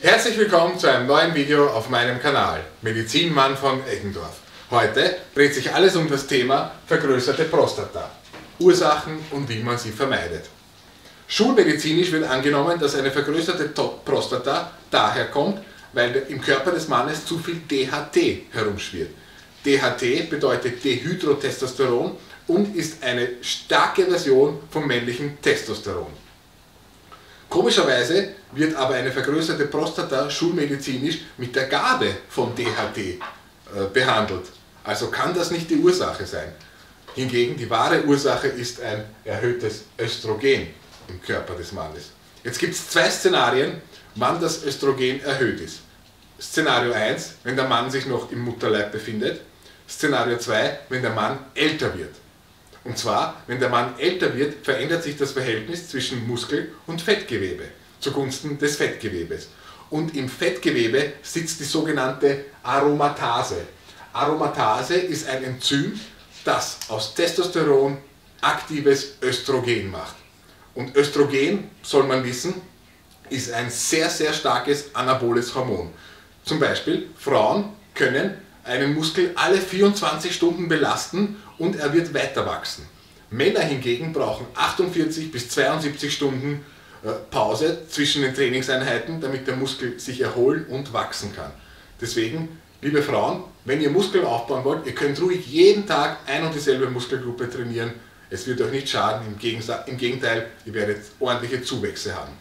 Herzlich willkommen zu einem neuen Video auf meinem Kanal Medizinmann von Eggendorf. Heute dreht sich alles um das Thema vergrößerte Prostata, Ursachen und wie man sie vermeidet. Schulmedizinisch wird angenommen, dass eine vergrößerte Prostata daher kommt, weil im Körper des Mannes zu viel DHT herumschwirrt. DHT bedeutet Dehydrotestosteron und ist eine starke Version vom männlichen Testosteron. Komischerweise wird aber eine vergrößerte Prostata schulmedizinisch mit der Gabe von DHT behandelt. Also kann das nicht die Ursache sein. Hingegen die wahre Ursache ist ein erhöhtes Östrogen im Körper des Mannes. Jetzt gibt es zwei Szenarien, wann das Östrogen erhöht ist. Szenario 1, wenn der Mann sich noch im Mutterleib befindet. Szenario 2, wenn der Mann älter wird. Und zwar, wenn der Mann älter wird, verändert sich das Verhältnis zwischen Muskel- und Fettgewebe zugunsten des Fettgewebes. Und im Fettgewebe sitzt die sogenannte Aromatase. Aromatase ist ein Enzym, das aus Testosteron aktives Östrogen macht. Und Östrogen, soll man wissen, ist ein sehr, sehr starkes anaboles Hormon. Zum Beispiel, Frauen können einen Muskel alle 24 Stunden belasten und er wird weiter wachsen. Männer hingegen brauchen 48 bis 72 Stunden Pause zwischen den Trainingseinheiten, damit der Muskel sich erholen und wachsen kann. Deswegen, liebe Frauen, wenn ihr Muskeln aufbauen wollt, ihr könnt ruhig jeden Tag ein und dieselbe Muskelgruppe trainieren. Es wird euch nicht schaden, im Gegenteil, ihr werdet ordentliche Zuwächse haben.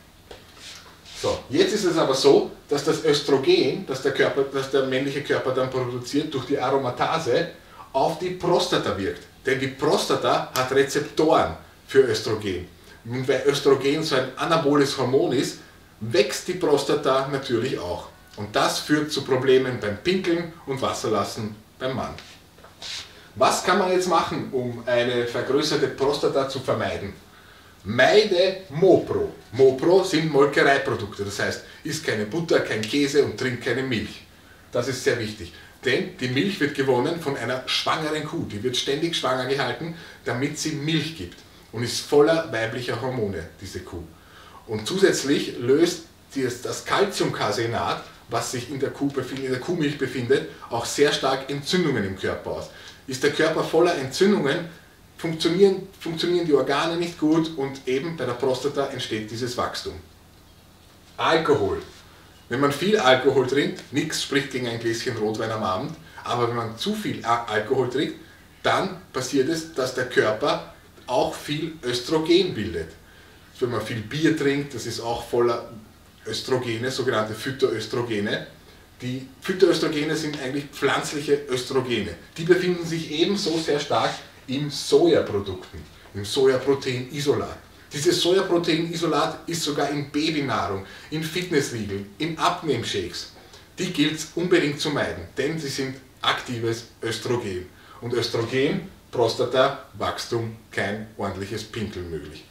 So, jetzt ist es aber so, dass das Östrogen, das der männliche Körper dann produziert durch die Aromatase, auf die Prostata wirkt. Denn die Prostata hat Rezeptoren für Östrogen. Und weil Östrogen so ein anaboles Hormon ist, wächst die Prostata natürlich auch. Und das führt zu Problemen beim Pinkeln und Wasserlassen beim Mann. Was kann man jetzt machen, um eine vergrößerte Prostata zu vermeiden? Meide Mopro. Mopro sind Molkereiprodukte, das heißt, isst keine Butter, kein Käse und trinkt keine Milch. Das ist sehr wichtig, denn die Milch wird gewonnen von einer schwangeren Kuh. Die wird ständig schwanger gehalten, damit sie Milch gibt und ist voller weiblicher Hormone, diese Kuh. Und zusätzlich löst das Calciumcasenat, was sich in der Kuhmilch befindet, auch sehr stark Entzündungen im Körper aus. Ist der Körper voller Entzündungen, funktionieren die Organe nicht gut und eben bei der Prostata entsteht dieses Wachstum. Alkohol. Wenn man viel Alkohol trinkt, nichts spricht gegen ein Gläschen Rotwein am Abend, aber wenn man zu viel Alkohol trinkt, dann passiert es, dass der Körper auch viel Östrogen bildet. Wenn man viel Bier trinkt, das ist auch voller Östrogene, sogenannte Phytoöstrogene. Die Phytoöstrogene sind eigentlich pflanzliche Östrogene. Die befinden sich ebenso sehr stark in Sojaprodukten, im Sojaproteinisolat. Dieses Sojaproteinisolat ist sogar in Babynahrung, in Fitnessriegeln, in Abnehmshakes. Die gilt es unbedingt zu meiden, denn sie sind aktives Östrogen. Und Östrogen, Prostata, Wachstum, kein ordentliches Pinkeln möglich.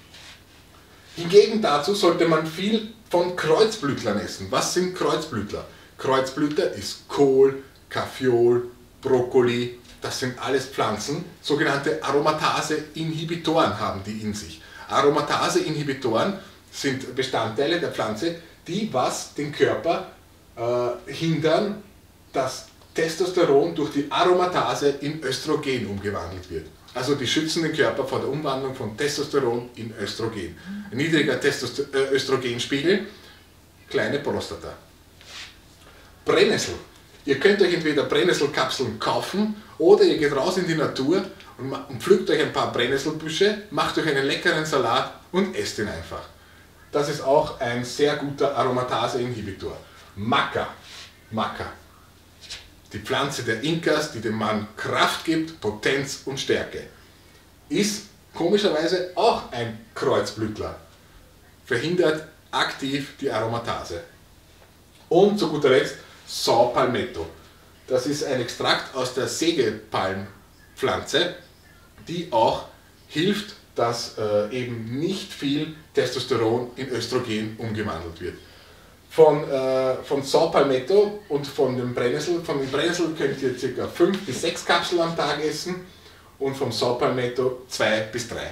Hingegen dazu sollte man viel von Kreuzblütlern essen. Was sind Kreuzblütler? Kreuzblütler ist Kohl, Kaffeeol, Brokkoli. Das sind alles Pflanzen, sogenannte Aromatase-Inhibitoren haben die in sich. Aromatase-Inhibitoren sind Bestandteile der Pflanze, die den Körper hindern, dass Testosteron durch die Aromatase in Östrogen umgewandelt wird. Also die schützen den Körper vor der Umwandlung von Testosteron in Östrogen. Ein niedriger Östrogenspiegel, kleine Prostata. Brennnessel. Ihr könnt euch entweder Brennnesselkapseln kaufen oder ihr geht raus in die Natur und pflückt euch ein paar Brennnesselbüsche, macht euch einen leckeren Salat und esst ihn einfach. Das ist auch ein sehr guter Aromatase-Inhibitor. Maca. Maca. Die Pflanze der Inkas, die dem Mann Kraft gibt, Potenz und Stärke. Ist komischerweise auch ein Kreuzblütler. Verhindert aktiv die Aromatase. Und zu guter Letzt Sao Palmetto. Das ist ein Extrakt aus der Sägepalmpflanze, die auch hilft, dass eben nicht viel Testosteron in Östrogen umgewandelt wird. Von Sao Palmetto und von dem Brennnessel könnt ihr ca. 5 bis 6 Kapseln am Tag essen und vom Sao Palmetto 2 bis 3.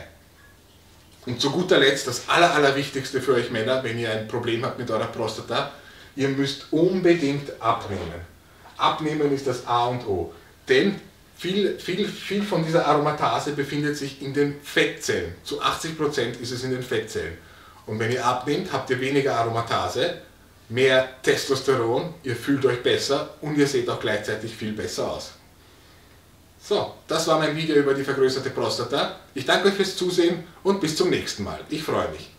Und zu guter Letzt das Allerwichtigste für euch Männer, wenn ihr ein Problem habt mit eurer Prostata, ihr müsst unbedingt abnehmen. Abnehmen ist das A und O, denn viel von dieser Aromatase befindet sich in den Fettzellen. Zu 80% ist es in den Fettzellen. Und wenn ihr abnehmt, habt ihr weniger Aromatase, mehr Testosteron, ihr fühlt euch besser und ihr seht auch gleichzeitig viel besser aus. So, das war mein Video über die vergrößerte Prostata. Ich danke euch fürs Zusehen und bis zum nächsten Mal. Ich freue mich.